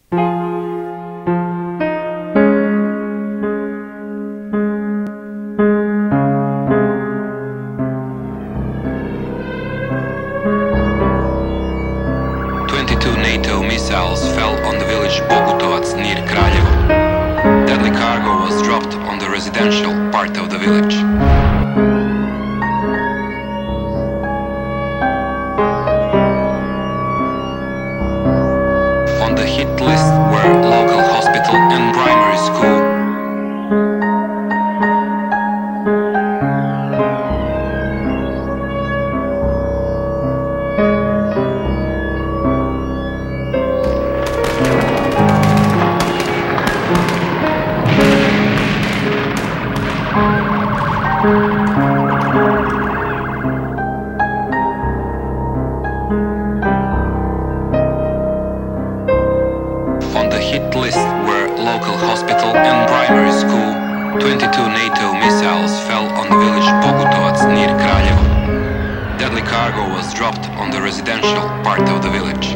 NATO missiles fell on the village bosNiATO near Kraljevo. Deadly cargo was dropped on the residential part of the village. On the hit list were local hospital and primary school. On the hit list were local hospital and primary school. 22 NATO missiles fell on the village bosNiATO near Kraljevo. Deadly cargo was dropped on the residential part of the village.